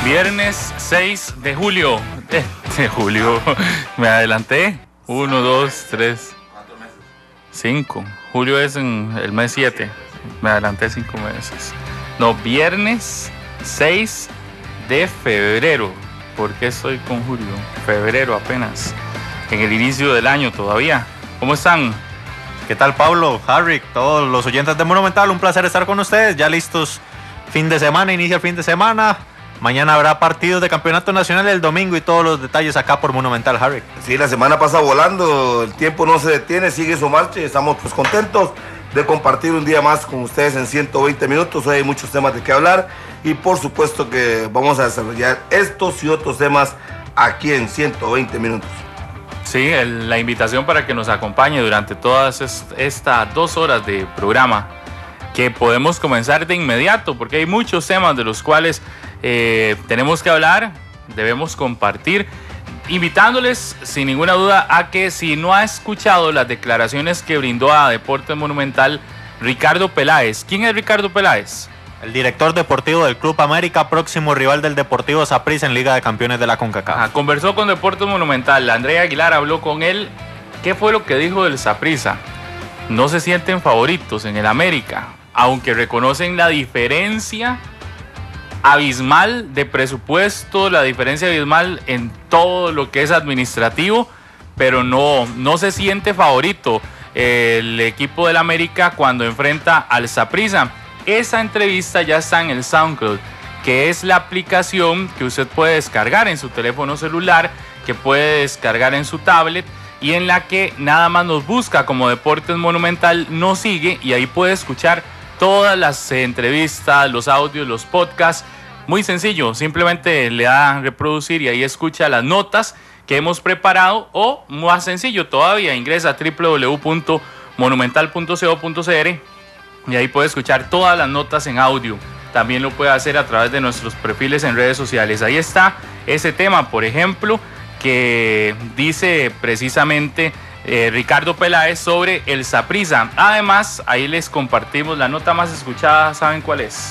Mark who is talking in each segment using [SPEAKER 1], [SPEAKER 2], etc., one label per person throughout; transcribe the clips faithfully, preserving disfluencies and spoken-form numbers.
[SPEAKER 1] Viernes seis de julio. Eh, de julio. Me adelanté. Uno, dos, tres. Cinco. Julio es en el mes siete. Me adelanté cinco meses. No, viernes seis de febrero. ¿Por qué estoy con julio? Febrero apenas. En el inicio del año todavía. ¿Cómo están?
[SPEAKER 2] ¿Qué tal, Pablo, Harry, todos los oyentes de Monumental? Un placer estar con ustedes. Ya listos, fin de semana, inicia el fin de semana. Mañana habrá partidos de campeonato nacional el domingo y todos los detalles acá por Monumental, Harry.
[SPEAKER 3] Sí, la semana pasa volando, el tiempo no se detiene, sigue su marcha y estamos pues contentos de compartir un día más con ustedes en ciento veinte minutos. Hoy hay muchos temas de qué hablar y por supuesto que vamos a desarrollar estos y otros temas aquí en ciento veinte minutos.
[SPEAKER 1] Sí, el, la invitación para que nos acompañe durante todas est- estas dos horas de programa, que podemos comenzar de inmediato, porque hay muchos temas de los cuales eh, tenemos que hablar, debemos compartir, invitándoles sin ninguna duda a que si no ha escuchado las declaraciones que brindó a Deportes Monumental Ricardo Peláez. ¿Quién es Ricardo Peláez?
[SPEAKER 2] El director deportivo del Club América, próximo rival del Deportivo Saprissa en Liga de Campeones de la CONCACAF.
[SPEAKER 1] Ah, conversó con Deportes Monumental. Andrea Aguilar habló con él. ¿Qué fue lo que dijo del Saprissa? No se sienten favoritos en el América, aunque reconocen la diferencia abismal de presupuesto, la diferencia abismal en todo lo que es administrativo, pero no, no se siente favorito el equipo del América cuando enfrenta al Saprissa. Esa entrevista ya está en el SoundCloud, que es la aplicación que usted puede descargar en su teléfono celular, que puede descargar en su tablet y en la que nada más nos busca como Deportes Monumental, nos sigue y ahí puede escuchar todas las entrevistas, los audios, los podcasts. Muy sencillo, simplemente le da a reproducir y ahí escucha las notas que hemos preparado, o más sencillo todavía, ingresa a doble u doble u doble u punto monumental punto co punto c r y ahí puede escuchar todas las notas en audio. También lo puede hacer a través de nuestros perfiles en redes sociales. Ahí está ese tema, por ejemplo, que dice precisamente eh, Ricardo Peláez sobre el Saprissa. Además, ahí les compartimos la nota más escuchada. ¿Saben cuál es?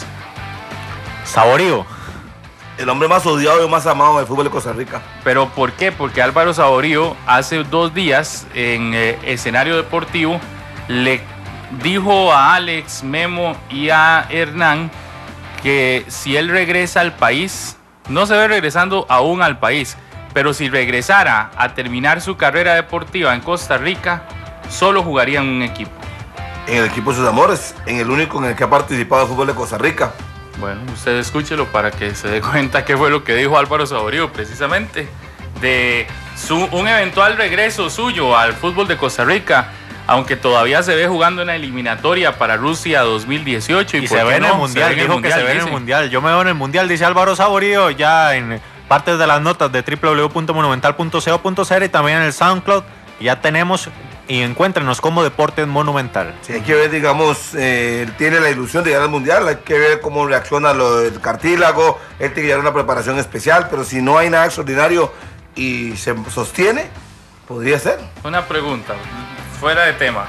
[SPEAKER 2] Saborío.
[SPEAKER 3] El hombre más odiado y más amado del fútbol de Costa Rica.
[SPEAKER 1] ¿Pero por qué? Porque Álvaro Saborío hace dos días en eh, escenario deportivo le dijo a Alex, Memo y a Hernán que si él regresa al país, no se ve regresando aún al país, pero si regresara a terminar su carrera deportiva en Costa Rica, solo jugaría en un equipo.
[SPEAKER 3] En el equipo de sus amores, en el único en el que ha participado el fútbol de Costa Rica.
[SPEAKER 1] Bueno, usted escúchelo para que se dé cuenta qué fue lo que dijo Álvaro Saborío precisamente de su, un eventual regreso suyo al fútbol de Costa Rica, aunque todavía se ve jugando en la eliminatoria para Rusia dos mil dieciocho.
[SPEAKER 2] Y, y se ve en el Mundial, dijo mundial, que se ve en el Mundial. Yo me veo en el Mundial, dice Álvaro Saborío, ya en partes de las notas de doble u doble u doble u punto monumental punto co punto c r y también en el SoundCloud. Ya tenemos, y encuéntrenos como Deportes Monumental.
[SPEAKER 3] Sí, hay que ver, digamos, eh, él tiene la ilusión de llegar al Mundial, hay que ver cómo reacciona lo del cartílago, él tiene que llevar una preparación especial, pero si no hay nada extraordinario y se sostiene, podría ser.
[SPEAKER 1] Una pregunta, fuera de tema.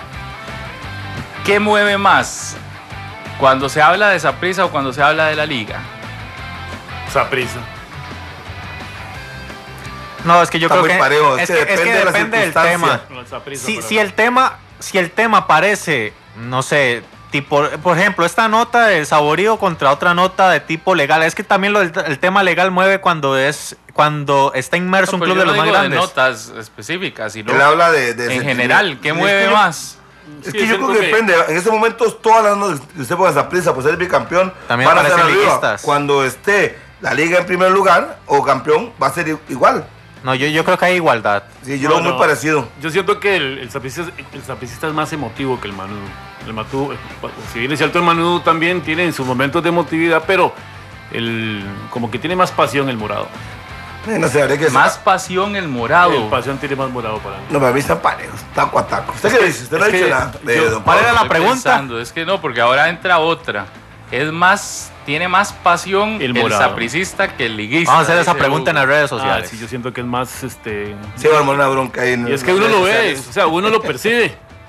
[SPEAKER 1] ¿Qué mueve más cuando se habla de Saprissa o cuando se habla de la liga?
[SPEAKER 4] Saprissa.
[SPEAKER 2] No, es que yo
[SPEAKER 3] Está
[SPEAKER 2] creo que,
[SPEAKER 3] parejo,
[SPEAKER 2] es
[SPEAKER 3] es
[SPEAKER 2] que,
[SPEAKER 3] que
[SPEAKER 2] es que
[SPEAKER 3] depende de la
[SPEAKER 2] depende del tema.
[SPEAKER 4] No, el Saprissa,
[SPEAKER 2] Si,
[SPEAKER 4] pero-
[SPEAKER 2] si el tema, si el tema parece, no sé, tipo, por ejemplo, esta nota de Saborío contra otra nota de tipo legal, es que también lo, el, el tema legal mueve cuando es cuando está inmerso
[SPEAKER 1] No,
[SPEAKER 2] un
[SPEAKER 1] pero
[SPEAKER 2] club
[SPEAKER 1] yo
[SPEAKER 2] de los
[SPEAKER 1] no
[SPEAKER 2] más
[SPEAKER 1] digo de
[SPEAKER 2] grandes.
[SPEAKER 1] notas específicas, sino
[SPEAKER 3] Él habla de... de
[SPEAKER 1] en general, ¿qué
[SPEAKER 3] es
[SPEAKER 1] mueve
[SPEAKER 3] que yo-
[SPEAKER 1] más?
[SPEAKER 3] Es
[SPEAKER 4] Sí,
[SPEAKER 3] que yo
[SPEAKER 4] siento
[SPEAKER 3] creo que
[SPEAKER 4] que-
[SPEAKER 3] depende. En estos momentos, todas las notas que usted ponga esa prisa por ser bicampeón
[SPEAKER 2] También
[SPEAKER 3] van a estar
[SPEAKER 2] aparecen
[SPEAKER 3] arriba.
[SPEAKER 2] liguistas.
[SPEAKER 3] Cuando esté la liga en primer lugar o campeón, va a ser i- igual.
[SPEAKER 2] No, yo, yo creo que hay igualdad.
[SPEAKER 3] Sí, yo
[SPEAKER 4] No,
[SPEAKER 3] lo veo
[SPEAKER 4] no.
[SPEAKER 3] muy parecido.
[SPEAKER 4] Yo siento que el, el sapricista el sapricista es más emotivo que el Manudo. El Matú, si bien es cierto, el Manudo también tiene en sus momentos de emotividad, pero el, como que tiene más pasión el morado.
[SPEAKER 3] Eh, No sé, habría que
[SPEAKER 1] Más pasión el morado.
[SPEAKER 4] El pasión tiene más morado para mí.
[SPEAKER 3] No, para mí están parejos, taco a taco. ¿Usted qué dice? Usted no ha
[SPEAKER 4] es
[SPEAKER 3] dicho
[SPEAKER 4] que
[SPEAKER 3] nada. de
[SPEAKER 4] yo-
[SPEAKER 3] don
[SPEAKER 2] ¿cuál era
[SPEAKER 3] Pablo.
[SPEAKER 2] la
[SPEAKER 1] Estoy
[SPEAKER 2] pregunta?
[SPEAKER 1] pensando, es que no, porque ahora entra otra. Es más, tiene más pasión
[SPEAKER 4] El
[SPEAKER 1] el,
[SPEAKER 4] morado.
[SPEAKER 1] sapricista que el liguista.
[SPEAKER 2] Vamos a hacer esa
[SPEAKER 1] dice
[SPEAKER 2] pregunta en
[SPEAKER 1] Hugo.
[SPEAKER 2] las redes
[SPEAKER 4] Ah,
[SPEAKER 2] sociales.
[SPEAKER 4] sí, yo siento que es más, este...
[SPEAKER 3] Sí, va a armar una bronca ahí en
[SPEAKER 4] Y es que
[SPEAKER 3] las
[SPEAKER 4] uno
[SPEAKER 3] redes
[SPEAKER 4] lo ve,
[SPEAKER 3] sociales.
[SPEAKER 4] o sea, uno lo percibe.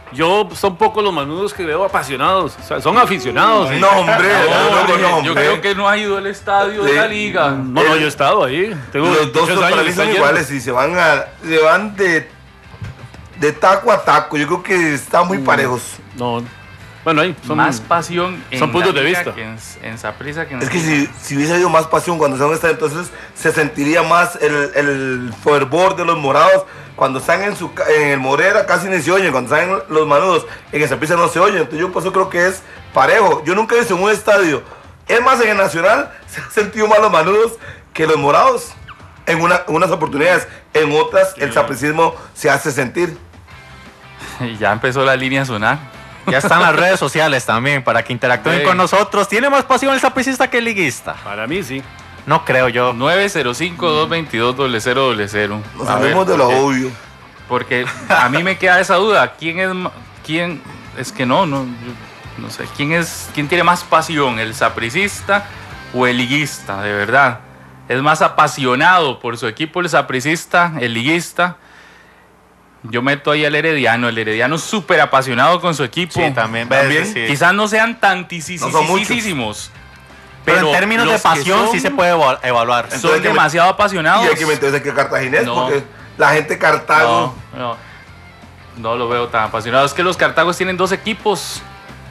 [SPEAKER 4] Yo son pocos los manudos que veo apasionados, o sea, son aficionados.
[SPEAKER 3] No, hombre,
[SPEAKER 1] No,
[SPEAKER 3] no, no, no,
[SPEAKER 1] yo
[SPEAKER 3] hombre.
[SPEAKER 1] creo que no ha ido al estadio de
[SPEAKER 3] Sí.
[SPEAKER 1] la liga.
[SPEAKER 4] No, no, yo he estado ahí. Tengo
[SPEAKER 3] Los dos
[SPEAKER 4] muchos
[SPEAKER 3] para
[SPEAKER 4] años
[SPEAKER 3] mí
[SPEAKER 4] de
[SPEAKER 3] son
[SPEAKER 4] estar
[SPEAKER 3] iguales y se van a, se van de, de taco a taco. Yo creo que están muy parejos.
[SPEAKER 4] yendo. No, bueno, ahí son
[SPEAKER 1] Más pasión en
[SPEAKER 4] son puntos
[SPEAKER 1] la
[SPEAKER 4] de
[SPEAKER 1] liga
[SPEAKER 4] vista.
[SPEAKER 1] que en, en Saprissa que en
[SPEAKER 3] Es que si, si hubiese habido más pasión cuando se van a estar, entonces se sentiría más el, el fervor de los morados. Cuando están en su ca- en el Morera casi ni se oyen, cuando están en los manudos en esa pieza no se oyen. Entonces yo por eso creo que es parejo. Yo nunca he visto en un estadio, es más en el Nacional, se han sentido más los manudos que los morados. En una- unas oportunidades, en otras el sapricismo se hace sentir.
[SPEAKER 1] Y ya empezó la línea a sonar.
[SPEAKER 2] Ya están las redes sociales también para que interactúen
[SPEAKER 1] Sí.
[SPEAKER 2] con nosotros. ¿Tiene más pasión el sapricista que el liguista?
[SPEAKER 4] Para mí sí.
[SPEAKER 2] No creo yo.
[SPEAKER 1] nueve cero cinco, dos dos dos, cero cero cero.
[SPEAKER 3] Nos
[SPEAKER 1] A ver,
[SPEAKER 3] salimos de lo
[SPEAKER 1] porque-
[SPEAKER 3] obvio.
[SPEAKER 1] Porque a mí me queda esa duda. ¿Quién es ma- quién? Es que no, no, yo no sé. ¿Quién es quién tiene más pasión, el sapricista o el liguista? De verdad. Es más apasionado por su equipo el sapricista, el liguista. Yo meto ahí al Herediano. El Herediano es súper apasionado con su equipo.
[SPEAKER 2] Sí, también.
[SPEAKER 3] También.
[SPEAKER 2] ves, sí.
[SPEAKER 1] Quizás no sean
[SPEAKER 3] No son
[SPEAKER 1] tantísimos.
[SPEAKER 2] Pero en términos de
[SPEAKER 1] los que
[SPEAKER 2] pasión
[SPEAKER 1] son-
[SPEAKER 2] sí se puede eva- evaluar.
[SPEAKER 3] Entonces
[SPEAKER 1] Son
[SPEAKER 3] hay que met-
[SPEAKER 1] demasiado apasionados.
[SPEAKER 3] Y hay que meterse que cartaginés,
[SPEAKER 1] No.
[SPEAKER 3] porque la gente Cartago.
[SPEAKER 1] No, no, no lo veo tan apasionado. Es que los Cartagos tienen dos equipos.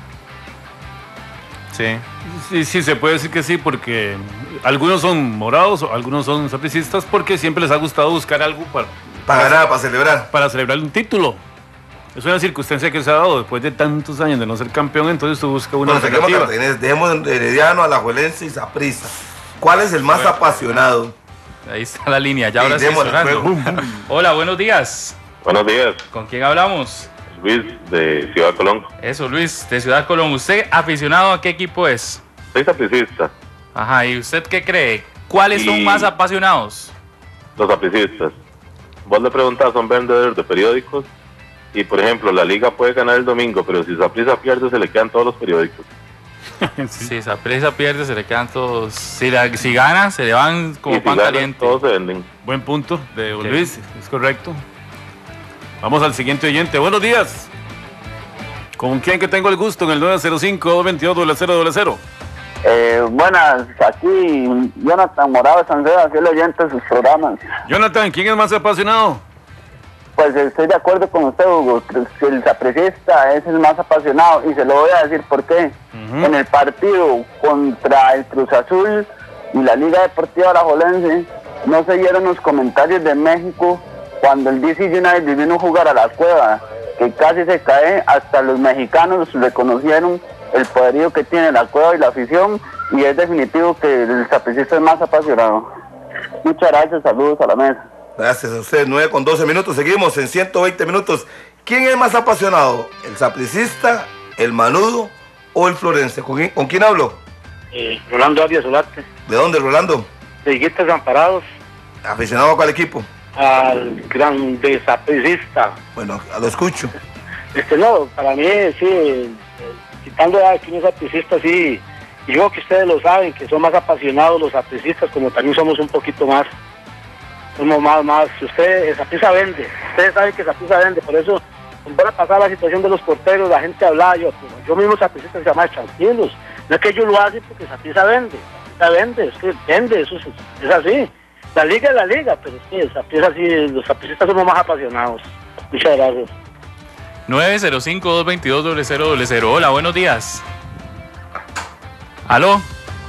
[SPEAKER 2] Sí.
[SPEAKER 4] Sí, sí, se puede decir que sí, porque algunos son morados, algunos son sapricistas, porque siempre les ha gustado buscar algo para,
[SPEAKER 3] Para ganar, para celebrar.
[SPEAKER 4] para celebrar un título. Es una circunstancia que se ha dado después de tantos años de no ser campeón, entonces tú buscas una
[SPEAKER 3] Bueno, saquemos
[SPEAKER 4] alternativa.
[SPEAKER 3] cartaginés, dejemos en Herediano, Alajuelense y Saprissa. ¿Cuál es el más apasionado?
[SPEAKER 1] Ahí está la línea, ya
[SPEAKER 3] Sí,
[SPEAKER 1] ahora sí
[SPEAKER 3] démosle,
[SPEAKER 1] sonando.
[SPEAKER 3] pues.
[SPEAKER 1] Hola, buenos días.
[SPEAKER 5] Buenos días,
[SPEAKER 1] ¿Con quién hablamos?
[SPEAKER 5] Luis de Ciudad Colón.
[SPEAKER 1] Eso, Luis, de Ciudad Colón. ¿Usted aficionado a qué equipo es?
[SPEAKER 5] Soy sapricista,
[SPEAKER 1] Ajá, ¿y usted qué cree? ¿Cuáles son
[SPEAKER 5] Y-
[SPEAKER 1] más apasionados?
[SPEAKER 5] los sapricistas. Vos le preguntás a un vendedor de periódicos y, por ejemplo, la liga puede ganar el domingo, pero si Saprissa pierde se le quedan todos los periódicos.
[SPEAKER 1] Si esa presa pierde, se le quedan todos. Si, la- si gana, se le van como
[SPEAKER 5] y si
[SPEAKER 1] pan
[SPEAKER 5] ganan,
[SPEAKER 1] caliente.
[SPEAKER 5] todos se venden.
[SPEAKER 4] Buen punto de
[SPEAKER 1] Ok.
[SPEAKER 4] Luis, es correcto. Vamos al siguiente oyente. Buenos días. ¿Con quién que tengo el gusto en el nueve cero cinco, dos dos dos, cero cero cero?
[SPEAKER 6] Eh, buenas, aquí Jonathan Morado Sancedo, aquí el oyente de sus programas.
[SPEAKER 4] Jonathan, ¿quién es más apasionado?
[SPEAKER 6] Pues estoy de acuerdo con usted, Hugo, que el sapricista es el más apasionado y se lo voy a decir por qué.
[SPEAKER 4] Ujú.
[SPEAKER 6] En el partido contra el Cruz Azul y la Liga Deportiva Alajuelense no se dieron los comentarios de México cuando el D C United vino a jugar a la Cueva, que casi se cae. Hasta los mexicanos reconocieron el poderío que tiene la Cueva y la afición, y es definitivo que el sapricista es más apasionado. Muchas gracias, saludos a la mesa.
[SPEAKER 3] Gracias a usted, nueve con doce minutos. Seguimos en ciento veinte minutos. ¿Quién es más apasionado? ¿El sapricista, el manudo o el florense? ¿Con quién, con quién hablo?
[SPEAKER 7] Eh, Rolando Arias Solarte,
[SPEAKER 3] ¿De dónde, Rolando?
[SPEAKER 7] de Higuitas Amparados,
[SPEAKER 3] ¿Aficionado a cuál equipo?
[SPEAKER 7] al gran desapricista.
[SPEAKER 3] Bueno, lo escucho.
[SPEAKER 7] Este, no, para mí, sí, eh, quitando a que unos sapricistas, sí, y yo que ustedes lo saben, que son más apasionados los sapricistas, como también somos un poquito más, somos más, más, usted, Saprissa vende, ustedes saben que Saprissa vende, por eso, cuando pasar la situación de los porteros, la gente hablaba, yo, yo mismo sapricista se llama tranquilos, no es que ellos lo hacen porque Saprissa vende, Saprissa vende, es que vende, eso es, es así. La liga es la liga, pero es que Saprissa sí, los sapricistas somos más apasionados. Muchas gracias.
[SPEAKER 1] nueve cero cinco, dos dos dos, cero cero cero. Hola, buenos días. ¿Aló?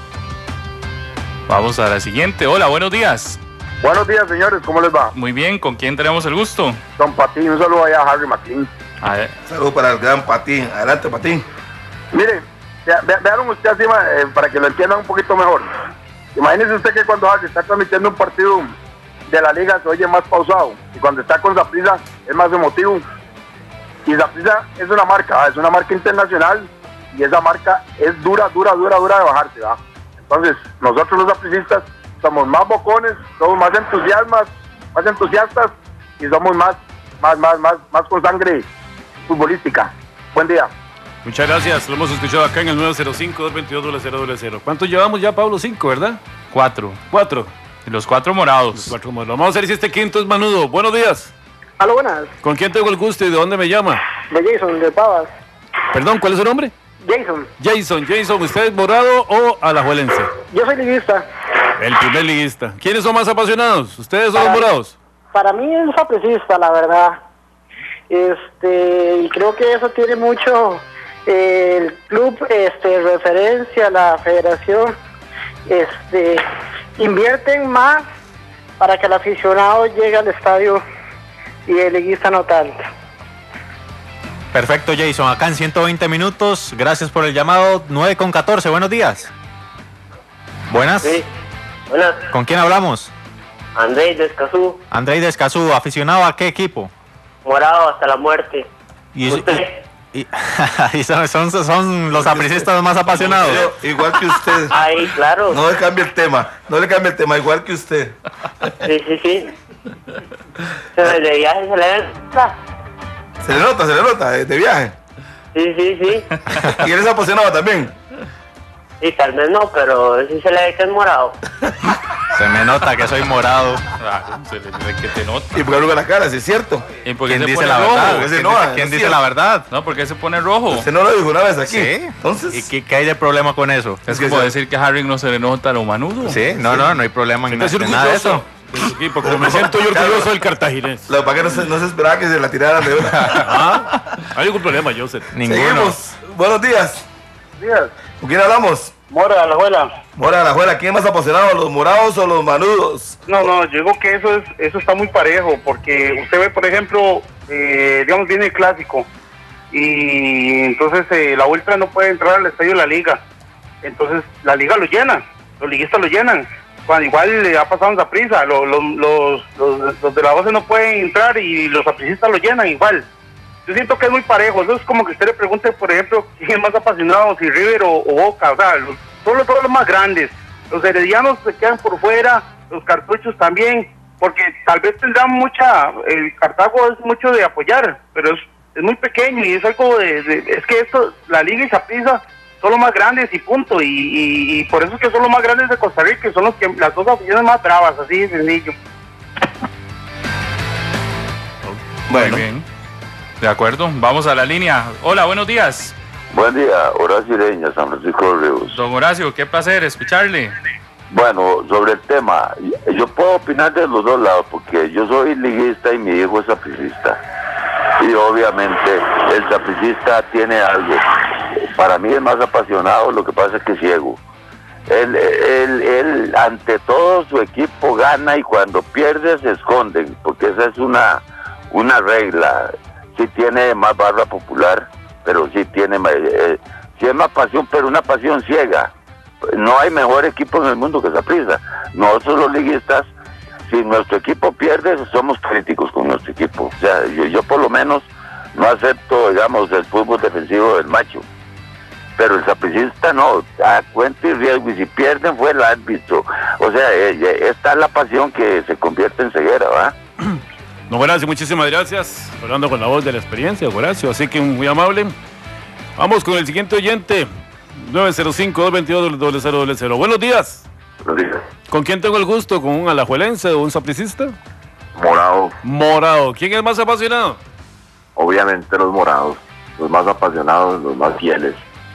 [SPEAKER 1] Vamos a la siguiente. Hola, buenos días.
[SPEAKER 8] Buenos días, señores, ¿cómo les va?
[SPEAKER 1] Muy bien, ¿con quién tenemos el gusto?
[SPEAKER 8] Don Patín, un saludo allá a Harry McLean.
[SPEAKER 1] A ver,
[SPEAKER 3] Saludos para el gran Patín. Adelante, Patín.
[SPEAKER 8] Mire, vea- vea- vean usted así, ma- eh, para que lo entiendan un poquito mejor. Imagínese usted que cuando Harry está transmitiendo un partido de la liga se oye más pausado, y cuando está con Saprissa es más emotivo. Y Saprissa es una marca, ¿va? Es una marca internacional, y esa marca es dura, dura, dura, dura de bajarse, ¿va? Entonces, nosotros los sapricistas somos más bocones, somos más entusiasmas, más entusiastas, y somos más, más, más, más, más con sangre futbolística. Buen día.
[SPEAKER 4] Muchas gracias, lo hemos escuchado acá en el nueve cero cinco, dos dos dos, cero cero cero. ¿Cuántos llevamos ya, Pablo? Cinco, ¿verdad?
[SPEAKER 1] cuatro.
[SPEAKER 4] Cuatro.
[SPEAKER 1] Y los cuatro morados.
[SPEAKER 4] Los cuatro modelos. Vamos a ver si este quinto es manudo. Buenos días.
[SPEAKER 7] Aló, buenas.
[SPEAKER 4] ¿Con quién tengo el gusto y de dónde me llama?
[SPEAKER 7] De Jason, de Pavas.
[SPEAKER 4] Perdón, ¿cuál es su nombre?
[SPEAKER 7] Jason.
[SPEAKER 4] Jason, Jason, ¿usted es morado o alajuelense?
[SPEAKER 7] Yo soy liguista.
[SPEAKER 4] El primer liguista. ¿Quiénes son más apasionados? ¿Ustedes son
[SPEAKER 7] Para,
[SPEAKER 4] los morados?
[SPEAKER 7] Para mí es sapricista, la verdad. Este, y creo que eso tiene mucho eh, el club, este, referencia, la federación, este, invierten más para que el aficionado llegue al estadio y el liguista no tanto.
[SPEAKER 2] Perfecto, Jason. Acá en ciento veinte minutos. Gracias por el llamado. nueve con catorce. Buenos días. Buenas.
[SPEAKER 9] Sí. Buenas.
[SPEAKER 2] ¿Con quién hablamos?
[SPEAKER 9] Andrés de Escazú.
[SPEAKER 2] Andrés de Escazú. ¿Aficionado a qué equipo?
[SPEAKER 9] Morado hasta la muerte.
[SPEAKER 2] Y,
[SPEAKER 9] ¿Usted?
[SPEAKER 2] y, y, y son, son, son los sapricistas más apasionados.
[SPEAKER 3] Yo, igual que usted.
[SPEAKER 9] Ay, claro.
[SPEAKER 3] No le cambie el tema. No le cambie el tema. Igual que usted.
[SPEAKER 9] Sí, sí, sí. Se de viaje se le nota.
[SPEAKER 3] Se le nota, se le nota. De viaje.
[SPEAKER 9] Sí, sí, sí.
[SPEAKER 3] ¿Y él es apasionado también?
[SPEAKER 9] Sí, tal vez no, pero sí se le ve que es morado.
[SPEAKER 2] Se me nota que soy morado.
[SPEAKER 1] Ah, se le ve que te nota.
[SPEAKER 3] ¿Y por qué arruga la cara? ¿Sí es cierto?
[SPEAKER 1] ¿Y por qué
[SPEAKER 2] ¿Quién
[SPEAKER 1] se
[SPEAKER 2] dice
[SPEAKER 1] pone
[SPEAKER 2] la
[SPEAKER 1] rojo?
[SPEAKER 2] verdad?
[SPEAKER 3] Ese
[SPEAKER 2] ¿Quién
[SPEAKER 3] no,
[SPEAKER 2] dice,
[SPEAKER 3] no
[SPEAKER 2] quién
[SPEAKER 3] es
[SPEAKER 2] dice
[SPEAKER 3] cierto.
[SPEAKER 2] la verdad?
[SPEAKER 1] No, porque se pone rojo.
[SPEAKER 3] Usted no lo dijo una vez aquí.
[SPEAKER 2] Sí.
[SPEAKER 3] Entonces.
[SPEAKER 2] ¿Y qué, qué hay de problema con eso?
[SPEAKER 1] Es
[SPEAKER 3] que
[SPEAKER 1] como
[SPEAKER 3] se-
[SPEAKER 1] decir que a Harry no se le nota lo manudo.
[SPEAKER 2] Sí, no, no, no hay problema en
[SPEAKER 4] ¿Estás
[SPEAKER 2] na- en nada de eso.
[SPEAKER 4] orgulloso de su equipo? Como me siento yo orgulloso del cartaginés.
[SPEAKER 3] Lo que pasa es que no se, no se esperaba que se la tiraran de una.
[SPEAKER 4] ¿Ah? ¿Hay algún problema, Joseph?
[SPEAKER 2] Ninguno.
[SPEAKER 3] Seguimos. Buenos días.
[SPEAKER 7] Días.
[SPEAKER 3] ¿Con quién hablamos?
[SPEAKER 7] Mora, la abuela.
[SPEAKER 3] Mora la juela. ¿Quién es más apasionado? ¿Los morados o los manudos?
[SPEAKER 8] No, no, yo digo que eso es eso está muy parejo, porque usted ve, por ejemplo, eh, digamos, viene el clásico, y entonces eh, la Ultra no puede entrar al estadio de la Liga, entonces la Liga lo llena, los liguistas lo llenan, cuando igual le ha pasado en Saprissa, los, los, los, los, los de la base no pueden entrar y los sapricistas lo llenan igual. Yo siento que es muy parejo, eso es como que usted le pregunte, por ejemplo, quién es más apasionado, si River o, o Boca, o sea, los, solo todos los más grandes, los heredianos se quedan por fuera, los cartuchos también, porque tal vez tendrán mucha, el Cartago es mucho de apoyar, pero es, es muy pequeño y es algo de, de es que esto, la Liga y Saprissa son los más grandes y punto, y, y, y por eso es que son los más grandes de Costa Rica, y son los que, las dos aficiones más bravas, así de sencillo.
[SPEAKER 3] Bueno.
[SPEAKER 1] Muy bien. De acuerdo. Vamos a la línea. Hola, buenos días.
[SPEAKER 10] Buen día, Horacio Ireña, San Francisco de Ríos.
[SPEAKER 1] Don Horacio, qué placer escucharle.
[SPEAKER 10] Bueno, sobre el tema, yo puedo opinar de los dos lados, porque yo soy liguista y mi hijo es sapricista. Y obviamente el sapricista tiene algo. Para mí es más apasionado, lo que pasa es que es ciego. Él, él, él, ante todo, su equipo gana, y cuando pierde se esconden, porque esa es una, una regla. Sí tiene más barra popular, pero sí tiene eh, sí es más pasión, pero una pasión ciega. No hay mejor equipo en el mundo que Saprissa. Nosotros los liguistas, si nuestro equipo pierde, somos críticos con nuestro equipo. O sea, yo, yo por lo menos no acepto, digamos, el fútbol defensivo del macho. Pero el sapricista no, a cuenta y riesgo, y si pierden fue el árbitro. O sea, eh, esta es la pasión que se convierte en ceguera, ¿va?
[SPEAKER 4] No, Horacio, muchísimas gracias. Hablando con la voz de la experiencia, Horacio, así que muy amable. Vamos con el siguiente oyente, nueve cero cinco, dos dos dos, cero cero cero. Buenos días.
[SPEAKER 10] Buenos días.
[SPEAKER 4] ¿Con quién tengo el gusto? ¿Con un alajuelense o un sapricista?
[SPEAKER 10] Morado,
[SPEAKER 4] Morado. ¿Quién es más apasionado?
[SPEAKER 10] obviamente los morados, los más apasionados, los más fieles.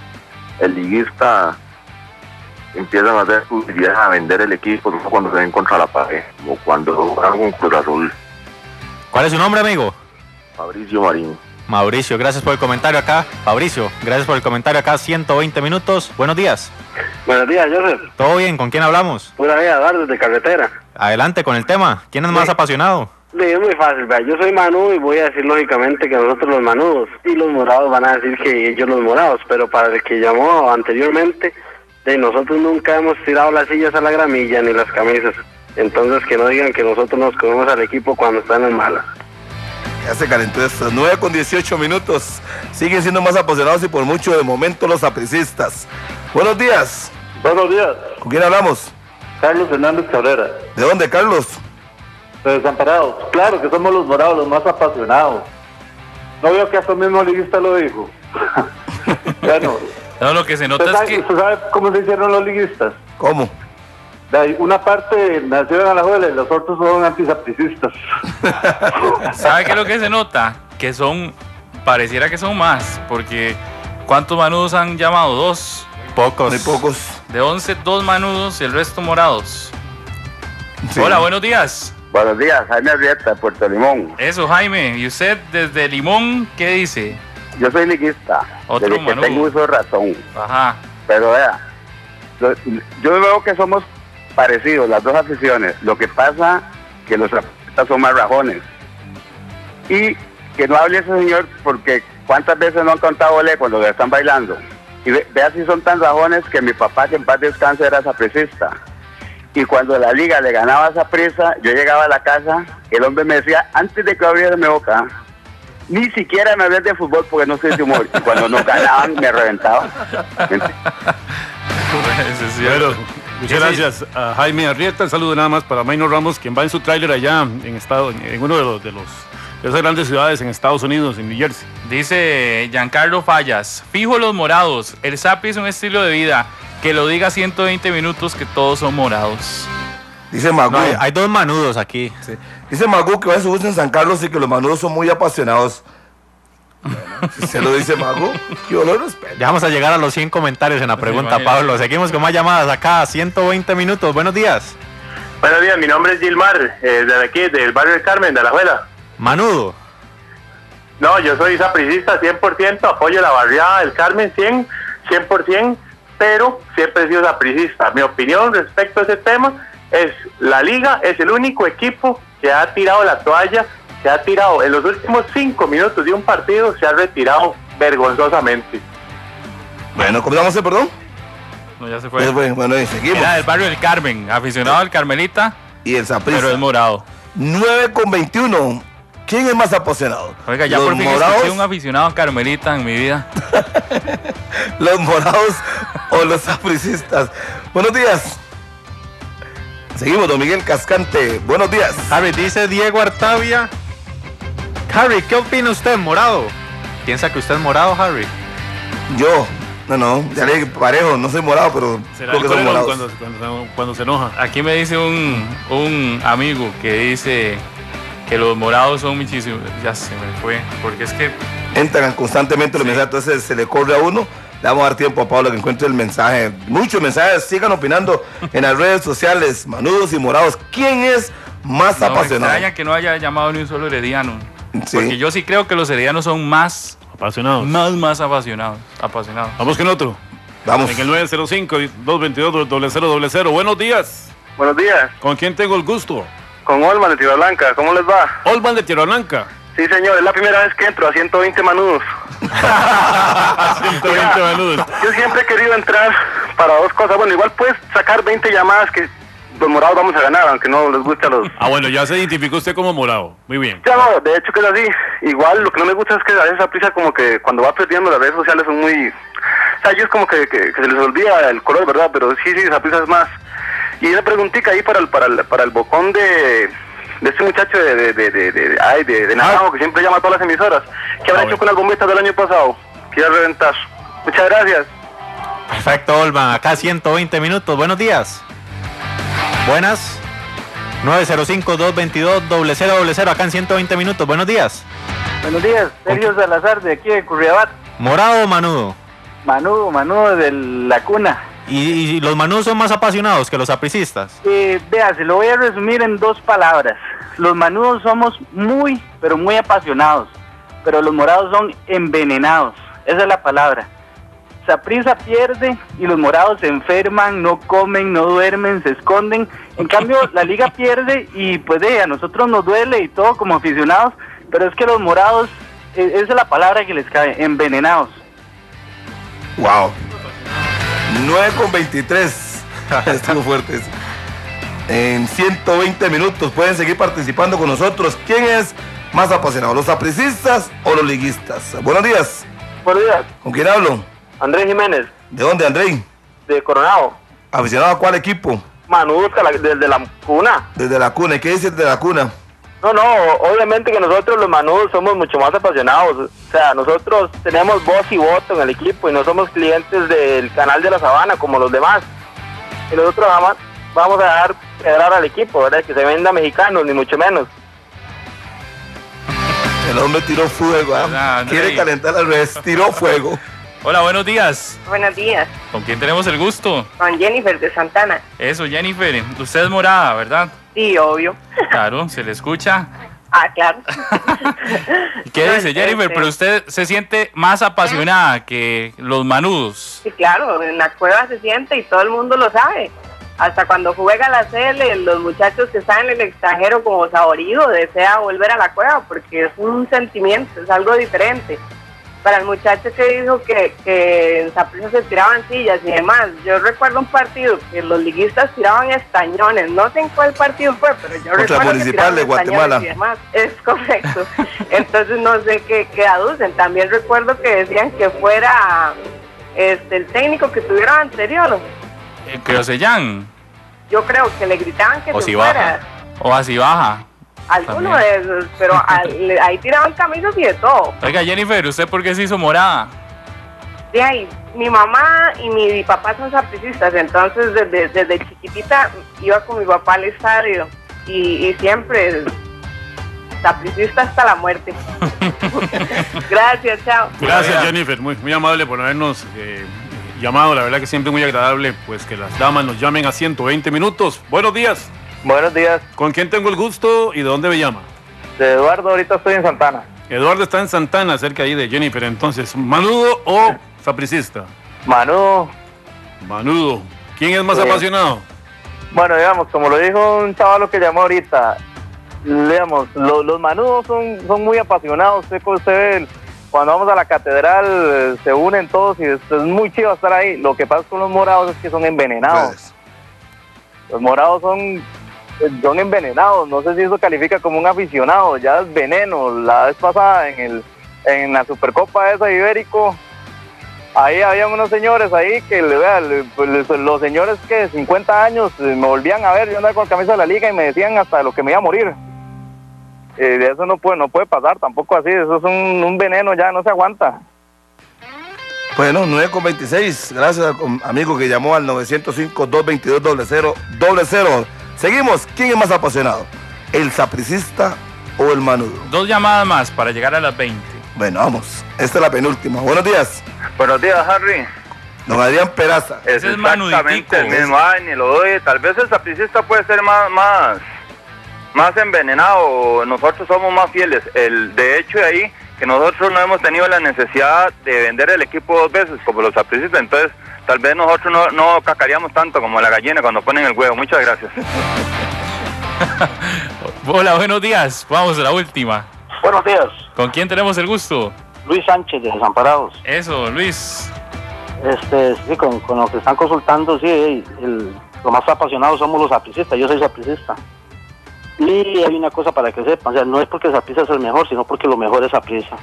[SPEAKER 10] El liguista empiezan a hacer publicidad, a vender el equipo cuando se ven contra la pared, como cuando juegan con Cruz Azul.
[SPEAKER 2] ¿Cuál es su nombre, amigo?
[SPEAKER 10] Fabricio Marín.
[SPEAKER 2] Mauricio, gracias por el comentario acá. Fabricio, gracias por el comentario acá. ciento veinte minutos. Buenos días.
[SPEAKER 7] Buenos días, Joseph.
[SPEAKER 2] ¿Todo bien? ¿Con quién hablamos?
[SPEAKER 7] Pura vida, Eduardo, de carretera.
[SPEAKER 2] Adelante con el tema. ¿Quién es más
[SPEAKER 7] Sí.
[SPEAKER 2] apasionado?
[SPEAKER 7] Sí, es muy fácil, vea. Yo soy manudo y voy a decir lógicamente que nosotros los manudos, y los morados van a decir que ellos los morados, pero para el que llamó anteriormente, de nosotros nunca hemos tirado las sillas a la gramilla ni las camisas. Entonces que no digan que nosotros nos comemos al equipo cuando están en mala.
[SPEAKER 3] Ya se calentó esto. nueve con dieciocho minutos. Siguen siendo más apasionados y por mucho de momento los sapricistas. Buenos días.
[SPEAKER 8] Buenos días,
[SPEAKER 3] ¿Con quién hablamos?
[SPEAKER 8] Carlos Hernández Cabrera,
[SPEAKER 3] ¿De dónde, Carlos?
[SPEAKER 8] de Desamparados. Claro que somos los morados los más apasionados. No veo que hasta el mismo liguista lo dijo. Bueno,
[SPEAKER 1] No, lo que se nota
[SPEAKER 8] ¿usted
[SPEAKER 1] es
[SPEAKER 8] sabe,
[SPEAKER 1] que...
[SPEAKER 8] usted sabe cómo se hicieron los liguistas?
[SPEAKER 3] ¿Cómo?
[SPEAKER 8] De ahí, una parte nació en Alajuela y los otros son antisapricistas.
[SPEAKER 1] ¿Sabe qué es lo que se nota? Que son pareciera que son más, porque ¿cuántos manudos han llamado? Dos.
[SPEAKER 2] Pocos.
[SPEAKER 3] Muy pocos.
[SPEAKER 1] De once, dos manudos y el resto morados.
[SPEAKER 3] Sí.
[SPEAKER 1] Hola, buenos días.
[SPEAKER 6] Buenos días, Jaime Arrieta, Puerto Limón.
[SPEAKER 1] Eso, Jaime. ¿Y usted desde Limón qué dice?
[SPEAKER 6] Yo soy liguista,
[SPEAKER 1] Otro
[SPEAKER 6] desde que
[SPEAKER 1] manudo.
[SPEAKER 6] tengo uso de razón.
[SPEAKER 1] Ajá.
[SPEAKER 6] Pero vea, lo- yo veo que somos parecidos, las dos aficiones. Lo que pasa que los zapatistas son más rajones. Y que no hable ese señor porque cuántas veces no han contado ole cuando le están bailando. Y ve- vea si son tan rajones que mi papá, que en paz descanse, era sapricista. Y cuando la liga le ganaba a Saprissa, yo llegaba a la casa, el hombre me decía, antes de que abriera mi boca, ni siquiera me hablé de fútbol porque no soy de humor. Y cuando nos ganaban, me reventaban.
[SPEAKER 1] Eso es cierto.
[SPEAKER 4] Bueno, muchas gracias a Jaime Arrieta. Un saludo nada más para Maynor Ramos, quien va en su tráiler allá en estado, en uno de los, de los de esas grandes ciudades en Estados Unidos, en New Jersey.
[SPEAKER 1] Dice Giancarlo Fallas, fijo los morados, el Sapi es un estilo de vida, que lo diga ciento veinte minutos que todos son morados.
[SPEAKER 3] Dice Magú.
[SPEAKER 2] No, hay, hay dos manudos aquí.
[SPEAKER 3] Sí. Dice Magú que va a su gusto en San Carlos y que los manudos son muy apasionados. Bueno, si se lo dice Magú, yo lo respeto.
[SPEAKER 2] Ya vamos a llegar a los cien comentarios en la pregunta,
[SPEAKER 1] imagínate.
[SPEAKER 2] Pablo. Seguimos con más llamadas acá, ciento veinte minutos. Buenos días.
[SPEAKER 11] Buenos días, mi nombre es Gilmar, eh, de aquí, del barrio del Carmen, de Alajuela.
[SPEAKER 2] Manudo.
[SPEAKER 11] No, yo soy sapricista cien por ciento, apoyo la barriada del Carmen cien, cien por ciento, pero siempre he sido sapricista. Mi opinión respecto a ese tema es, la liga es el único equipo que ha tirado la toalla, se ha tirado en los últimos cinco minutos de un partido, se ha retirado vergonzosamente.
[SPEAKER 3] Bueno, ¿cómo vamos a hacer, perdón?
[SPEAKER 1] No, ya se fue.
[SPEAKER 3] Bueno, bueno, y seguimos.
[SPEAKER 1] Era del barrio del Carmen, aficionado al Carmelita,
[SPEAKER 3] Y el Saprissa.
[SPEAKER 1] pero es morado.
[SPEAKER 3] nueve con veintiuno. ¿Quién es más apasionado?
[SPEAKER 1] Oiga, ya
[SPEAKER 3] ¿Los
[SPEAKER 1] por fin
[SPEAKER 3] morados,
[SPEAKER 1] escuché un aficionado a Carmelita en mi vida.
[SPEAKER 3] los morados o los sapricistas? Buenos días. Seguimos, don Miguel Cascante. Buenos días.
[SPEAKER 2] Harry, dice Diego Artavia. Harry, ¿qué opina usted, morado? ¿Piensa que usted es morado, Harry?
[SPEAKER 3] Yo, no, no, ya le dije parejo, no soy morado, pero
[SPEAKER 4] Será
[SPEAKER 3] creo
[SPEAKER 4] el
[SPEAKER 3] que son
[SPEAKER 4] colegón
[SPEAKER 3] morados.
[SPEAKER 4] cuando, cuando, cuando se enoja.
[SPEAKER 1] Aquí me dice un, un amigo que dice que los morados son muchísimos. Ya se me fue, porque es que
[SPEAKER 3] Entran constantemente los mensajes, entonces se le corre a uno. Le vamos a dar tiempo a Pablo que encuentre el mensaje. Muchos mensajes, sigan opinando en las redes sociales, manudos y morados. ¿Quién es más
[SPEAKER 1] no me
[SPEAKER 3] apasionado?
[SPEAKER 1] extraña que no haya llamado ni un solo herediano.
[SPEAKER 3] Sí.
[SPEAKER 1] Porque yo sí creo que los heredianos son más,
[SPEAKER 4] Apasionados.
[SPEAKER 1] más, más apasionados. apasionados.
[SPEAKER 4] Vamos con otro.
[SPEAKER 3] Vamos.
[SPEAKER 4] En el nueve cero cinco, dos veintidós, cero cero cero. Buenos días.
[SPEAKER 8] Buenos días,
[SPEAKER 4] ¿Con quién tengo el gusto?
[SPEAKER 8] con Olman de Tierra Blanca, ¿cómo les va?
[SPEAKER 4] Olman de Tierra Blanca.
[SPEAKER 8] Sí, señor, es la primera vez que entro a ciento veinte manudos.
[SPEAKER 4] ciento veinte manudos.
[SPEAKER 8] Yo siempre he querido entrar para dos cosas. Bueno, igual puedes sacar veinte llamadas que los morados vamos a ganar, aunque no les guste a los...
[SPEAKER 4] Ah, bueno, ya se identificó usted como morado. Muy bien.
[SPEAKER 8] Ya no, de hecho que es así. Igual lo que no me gusta es que a veces esa prisa como que cuando va perdiendo las redes sociales son muy... O sea, ellos como que, que, que se les olvida el color, ¿verdad? Pero sí, sí, esa prisa es más. Y una preguntita ahí para el, para el, para el bocón de... de este muchacho de de de de, de, ay, de, de Naranjo, que siempre llama a todas las emisoras. ¿Qué habrá
[SPEAKER 4] Ah,
[SPEAKER 8] hecho
[SPEAKER 4] bueno.
[SPEAKER 8] con las bombitas del año pasado? Quiero reventar. Muchas gracias.
[SPEAKER 2] Perfecto, Olman. Acá ciento veinte minutos. Buenos días. Buenas. nueve cero cinco, dos veintidós, cero cero cero. Acá en ciento veinte minutos. Buenos días.
[SPEAKER 7] Buenos días, Sergio Salazar de aquí de Curriabat.
[SPEAKER 2] ¿Morado o manudo?
[SPEAKER 7] Manudo, Manudo de la cuna.
[SPEAKER 2] ¿Y, y los manudos son más apasionados que los sapricistas?
[SPEAKER 7] Eh, vea, se lo voy a resumir en dos palabras. Los manudos somos muy, pero muy apasionados, pero los morados son envenenados. Esa es la palabra. Saprissa pierde y los morados se enferman, no comen, no duermen, se esconden. En cambio, la liga pierde y pues de, a nosotros nos duele y todo como aficionados, pero es que los morados, eh, esa es la palabra que les cae, envenenados.
[SPEAKER 3] Wow. nueve con veintitrés. Estuvo fuerte eso. En ciento veinte minutos pueden seguir participando con nosotros. ¿Quién es más apasionado, los sapricistas o los liguistas? Buenos días.
[SPEAKER 8] Buenos días.
[SPEAKER 3] ¿Con quién hablo?
[SPEAKER 8] Andrés Jiménez,
[SPEAKER 3] ¿De dónde, Andrei?
[SPEAKER 8] de Coronado.
[SPEAKER 3] ¿Aficionado a cuál equipo?
[SPEAKER 8] Manudos desde la cuna.
[SPEAKER 3] Desde la cuna. ¿Y qué dices de la cuna?
[SPEAKER 8] No, no, obviamente que nosotros los manudos somos mucho más apasionados. O sea, nosotros tenemos voz y voto en el equipo y no somos clientes del canal de la Sabana como los demás. Y nosotros vamos, vamos a dejar quedar al equipo, ¿verdad? Que se venda mexicanos, ni mucho menos.
[SPEAKER 3] El hombre tiró fuego. ¿eh? Quiere calentar al revés. Tiró fuego.
[SPEAKER 1] Hola, buenos días.
[SPEAKER 9] Buenos días.
[SPEAKER 1] ¿Con quién tenemos el gusto?
[SPEAKER 9] Con Jennifer de Santana.
[SPEAKER 1] Eso, Jennifer. Usted es morada, ¿verdad?
[SPEAKER 9] Sí, obvio.
[SPEAKER 1] Claro, se le escucha.
[SPEAKER 9] Ah, claro.
[SPEAKER 1] ¿Qué dice Jennifer? Pero usted se siente más apasionada que los manudos.
[SPEAKER 9] Sí, claro, en la cueva se siente y todo el mundo lo sabe. Hasta cuando juega la C L, los muchachos que están en el extranjero como Saborío desea volver a la cueva porque es un sentimiento, es algo diferente. Para el muchacho que dijo que, que en Saprissa se tiraban sillas y demás, yo recuerdo un partido que los liguistas tiraban estañones, no sé en cuál partido fue, pero yo
[SPEAKER 3] Contra
[SPEAKER 9] recuerdo
[SPEAKER 3] Municipal
[SPEAKER 9] que
[SPEAKER 3] de Guatemala.
[SPEAKER 9] Y demás. Es correcto. Entonces no sé qué, qué aducen. También recuerdo que decían que fuera este el técnico que tuvieron anterior.
[SPEAKER 1] Eh, que Ocellán.
[SPEAKER 9] Yo creo que le gritaban que
[SPEAKER 1] o
[SPEAKER 9] se
[SPEAKER 1] si
[SPEAKER 9] fuera.
[SPEAKER 1] baja. O así baja.
[SPEAKER 9] Alguno
[SPEAKER 1] También.
[SPEAKER 9] de esos, pero al, ahí tiraban camisas y de todo.
[SPEAKER 1] Oiga, Jennifer, ¿usted por qué se hizo morada?
[SPEAKER 9] De ahí, mi mamá y mi papá son sapricistas, entonces desde, desde chiquitita iba con mi papá al estadio y, y siempre sapricista hasta la muerte. Gracias, chao.
[SPEAKER 4] Gracias, Jennifer, muy, muy amable por habernos eh, llamado, la verdad que siempre muy agradable pues que las damas nos llamen a ciento veinte minutos. Buenos días.
[SPEAKER 12] Buenos días.
[SPEAKER 4] ¿Con quién tengo el gusto y de dónde me llama?
[SPEAKER 12] De Eduardo, ahorita estoy en Santana.
[SPEAKER 4] Eduardo está en Santana, cerca ahí de Jennifer. Entonces, ¿manudo o sapricista?
[SPEAKER 12] Manudo.
[SPEAKER 4] Manudo. ¿Quién es más
[SPEAKER 12] Sí.
[SPEAKER 4] apasionado?
[SPEAKER 12] Bueno, digamos, como lo dijo un chavalo que llamó ahorita, digamos, lo- los manudos son, son muy apasionados. Usted, usted ve, el- cuando vamos a la catedral, eh, se unen todos y es, es muy chido estar ahí. Lo que pasa con los morados es que son envenenados.
[SPEAKER 3] Pues,
[SPEAKER 12] Los morados son, son envenenados. No sé si eso califica como un aficionado. Ya es veneno. La vez pasada en el en la Supercopa esa Ibérico, ahí había unos señores ahí que le vean, le- pues, les- los señores que de cincuenta años eh, me volvían a ver, yo andaba con la camisa de la liga y me decían hasta de lo que me iba a morir. Eh, de eso no puede, no puede pasar tampoco así. Eso es un, un veneno, ya no se aguanta.
[SPEAKER 3] bueno, nueve con veintiséis. Gracias, com- amigo que llamó al nueve cero cinco, dos dos dos, cero cero cero. Seguimos. ¿Quién es más apasionado? ¿El sapricista o el manudo?
[SPEAKER 1] Dos llamadas más para llegar a las veinte.
[SPEAKER 3] Bueno, vamos. Esta es la penúltima. Buenos días.
[SPEAKER 8] Buenos días, Harry.
[SPEAKER 3] Don Adrián Peraza.
[SPEAKER 8] Es
[SPEAKER 1] Ese es
[SPEAKER 8] exactamente
[SPEAKER 1] manuditico.
[SPEAKER 8] el mismo. Ay, ni lo doy. Tal vez el sapricista puede ser más, más, más envenenado. Nosotros somos más fieles. El, de hecho, de ahí que nosotros no hemos tenido la necesidad de vender el equipo dos veces, como los sapricistas. Entonces, tal vez nosotros no, no cacareamos tanto como la gallina cuando ponen el huevo. Muchas gracias.
[SPEAKER 1] Hola, buenos días. Vamos a la última.
[SPEAKER 7] Buenos días,
[SPEAKER 1] ¿Con quién tenemos el gusto?
[SPEAKER 7] Luis Sánchez de Desamparados.
[SPEAKER 1] Eso, Luis.
[SPEAKER 7] Este, sí, con, con lo que están consultando, sí, el, lo más apasionados somos los sapricistas, yo soy sapricista. Y hay una cosa para que sepan, o sea, no es porque Saprissa es el mejor, sino porque lo mejor es Saprissa.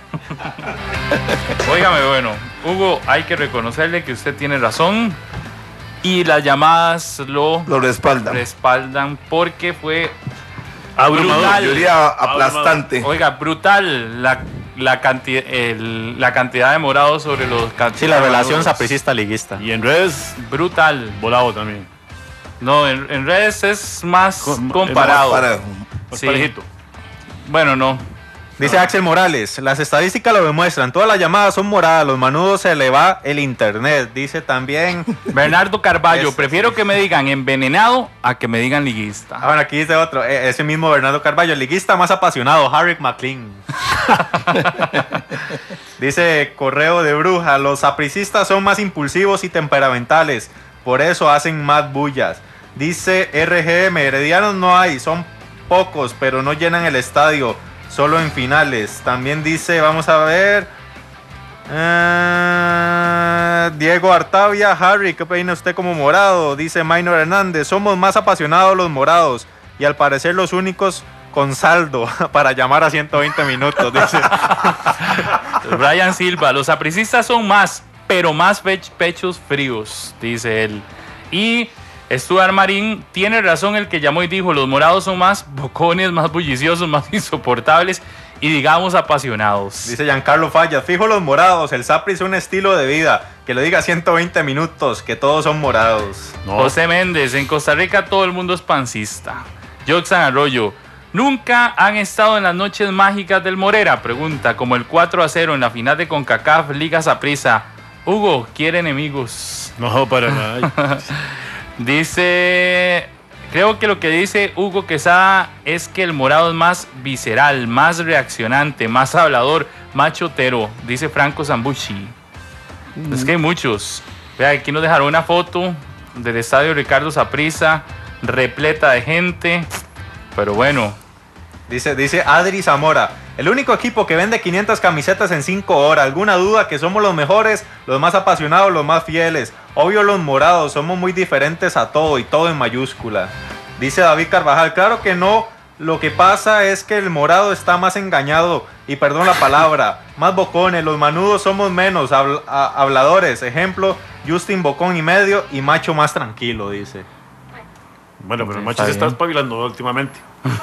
[SPEAKER 1] Óigame, bueno, Hugo, hay que reconocerle que usted tiene razón y las llamadas lo,
[SPEAKER 3] Lo respaldan.
[SPEAKER 1] respaldan porque fue
[SPEAKER 4] Abrumador.
[SPEAKER 1] brutal.
[SPEAKER 3] Mayoría aplastante.
[SPEAKER 1] Oiga, brutal la, la, cantidad, el- la cantidad de morados sobre los
[SPEAKER 2] Sí, la relación
[SPEAKER 1] manudos.
[SPEAKER 2] sapricista-liguista.
[SPEAKER 4] Y en redes,
[SPEAKER 1] Brutal.
[SPEAKER 4] volado también.
[SPEAKER 1] No, en, en redes es más
[SPEAKER 4] Com-
[SPEAKER 1] comparado.
[SPEAKER 3] Más parejo.
[SPEAKER 4] Más
[SPEAKER 1] Sí.
[SPEAKER 4] parejito.
[SPEAKER 1] Bueno, no.
[SPEAKER 2] Dice Axel Morales, las estadísticas lo demuestran, todas las llamadas son moradas, los manudos se le va el internet. Dice también...
[SPEAKER 1] Bernardo Carballo,
[SPEAKER 2] Eso,
[SPEAKER 1] prefiero
[SPEAKER 2] sí.
[SPEAKER 1] que me digan envenenado a que me digan liguista.
[SPEAKER 2] Ah, bueno, aquí dice otro, eh, ese mismo Bernardo Carballo, el liguista más apasionado, Harry McLean. Dice Correo de Bruja, los sapricistas son más impulsivos y temperamentales, por eso hacen más bullas. Dice R G M, heredianos no hay, son pocos, pero no llenan el estadio, solo en finales. También dice, vamos a ver... eh, Diego Artavia, Harry, ¿qué opina usted como morado? Dice Maynor Hernández, somos más apasionados los morados y al parecer los únicos con saldo para llamar a ciento veinte minutos. Dice.
[SPEAKER 1] Brian Silva, los sapricistas son más, pero más pech- pechos fríos, dice él. Y Stuart Marín tiene razón el que llamó y dijo, los morados son más bocones, más bulliciosos, más insoportables y digamos apasionados.
[SPEAKER 2] Dice Giancarlo Fallas, fijo los morados, el Sapri es un estilo de vida, que lo diga ciento veinte minutos, que todos son morados.
[SPEAKER 4] No.
[SPEAKER 1] José Méndez, en Costa Rica todo el mundo es pancista. Joxan Arroyo, ¿Nunca han estado en las noches mágicas del Morera? Pregunta, como el cuatro a cero en la final de CONCACAF Liga Saprissa. Hugo, ¿quiere enemigos?
[SPEAKER 4] No, para nada.
[SPEAKER 1] Dice, creo que lo que dice Hugo Quesada es que el morado es más visceral, más reaccionante, más hablador, más chotero, dice Franco Zambucci. Mm. Es que hay muchos. Vea, aquí nos dejaron una foto del estadio Ricardo Saprissa, repleta de gente, pero bueno.
[SPEAKER 2] Dice, dice Adri Zamora, el único equipo que vende quinientas camisetas en cinco horas. ¿Alguna duda que somos los mejores, los más apasionados, los más fieles? Obvio los morados, somos muy diferentes a todo y todo en mayúscula. Dice David Carvajal, claro que no. Lo que pasa es que el morado está más engañado, y perdón la palabra, más bocones. Los manudos somos menos habl- a- habladores. Ejemplo, Justin Bocón y medio y Macho más tranquilo, dice.
[SPEAKER 4] Bueno, pero el Macho se está espabilando últimamente.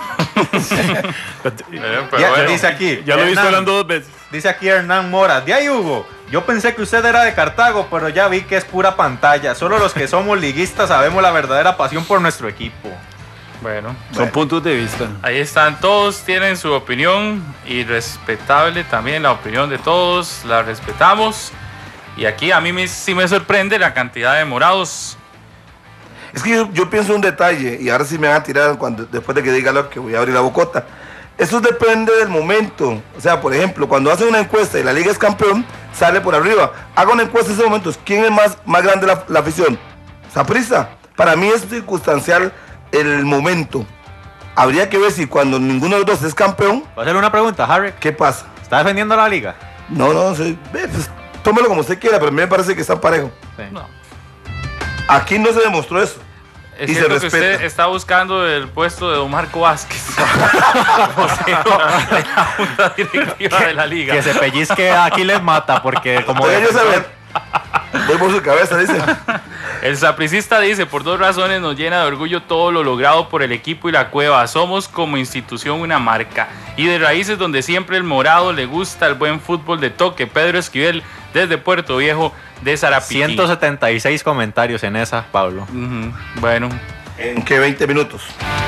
[SPEAKER 2] pero ya, bueno, dice aquí,
[SPEAKER 4] ya lo he visto hablando dos veces.
[SPEAKER 2] Dice aquí Hernán Mora, de ahí Hugo, yo pensé que usted era de Cartago, pero ya vi que es pura pantalla. Solo los que somos liguistas sabemos la verdadera pasión por nuestro equipo.
[SPEAKER 1] Bueno,
[SPEAKER 4] son
[SPEAKER 1] bueno.
[SPEAKER 4] puntos de vista.
[SPEAKER 1] Ahí están, todos tienen su opinión y respetable también la opinión de todos, la respetamos. Y aquí a mí me, sí me sorprende la cantidad de morados.
[SPEAKER 3] Es que yo, yo pienso un detalle, y ahora sí me van a tirar cuando, después de que diga lo que voy a abrir la bocota. Eso depende del momento. O sea, por ejemplo, cuando hacen una encuesta y la liga es campeón, sale por arriba. Haga una encuesta en ese momento. ¿Quién es más, más grande la, la afición? Saprissa. Para mí es circunstancial el momento. Habría que ver si cuando ninguno de los dos es campeón.
[SPEAKER 2] ¿Puedo hacerle una pregunta, Harry?
[SPEAKER 3] ¿Qué pasa?
[SPEAKER 2] ¿Está defendiendo la liga?
[SPEAKER 3] No, no, sí, pues, tómelo como usted quiera, pero a mí me parece que está parejo.
[SPEAKER 2] Sí.
[SPEAKER 1] No.
[SPEAKER 3] Aquí no se demostró eso.
[SPEAKER 1] Es
[SPEAKER 3] y se
[SPEAKER 1] cierto que
[SPEAKER 3] respeta.
[SPEAKER 1] usted está buscando el puesto de don Marco Vázquez, vocero de la junta directiva de la liga.
[SPEAKER 2] Que se pellizque aquí les mata, porque como...
[SPEAKER 3] Oiga, yo saber. Voy por su cabeza, dice.
[SPEAKER 1] El sapricista dice, por dos razones nos llena de orgullo todo lo logrado por el equipo y la cueva. Somos como institución una marca. Y de raíces donde siempre el morado le gusta el buen fútbol de toque. Pedro Esquivel, desde Puerto Viejo, de Sarapiquí.
[SPEAKER 2] ciento setenta y seis comentarios en esa, Pablo.
[SPEAKER 1] Uh-huh. Bueno.
[SPEAKER 3] ¿En qué veinte minutos?